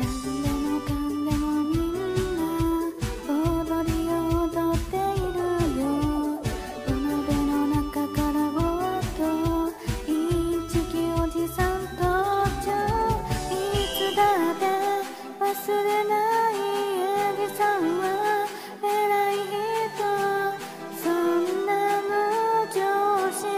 何でもかんでもみんな踊りを踊っているよ。土鍋の中からぼーっとインチキおじさん登場。いつだって忘れないエジさんは偉い人。そんな無常識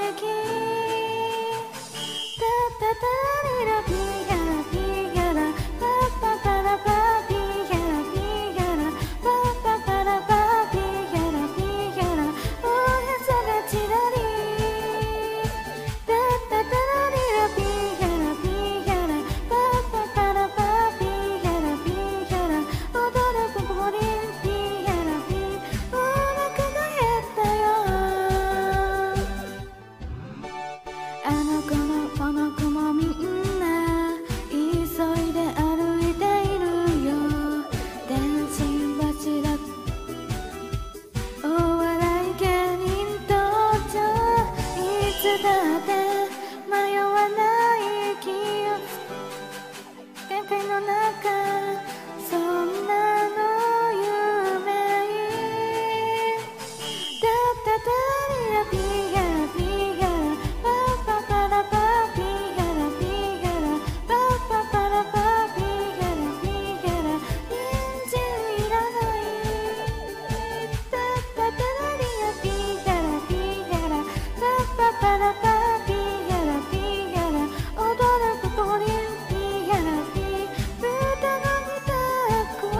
タタタリラピーヤラピーヤラパッパパラパーピーヤラピーヤラパッパパラパーピーヤラピーヤラおへそがちらりタタタリラピーヤラピーヤラパッパパラパーピーヤラピーヤラ踊るポンポコリンピーヤラピーお腹が減ったよ。あの子もこの子もみんな急いで歩いているよ。電信柱お笑い芸人登場。いつだって迷わない気をつけての中そんなの有名だったたりらピーヤラピーヤラパッパパラパーピーヤラピーヤラパッパパラパーピーヤラピーヤラ人参いらないだったたりらピーヤラピーヤラパッパパラパーピーヤラピーヤラ踊るポコリンピーヤラピー豚の豚こ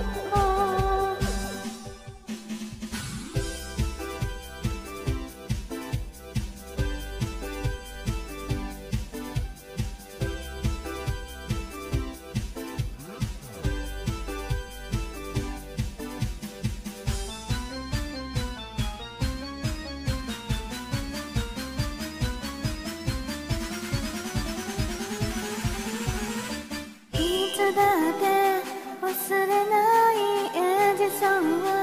いつだって忘れないエジソンは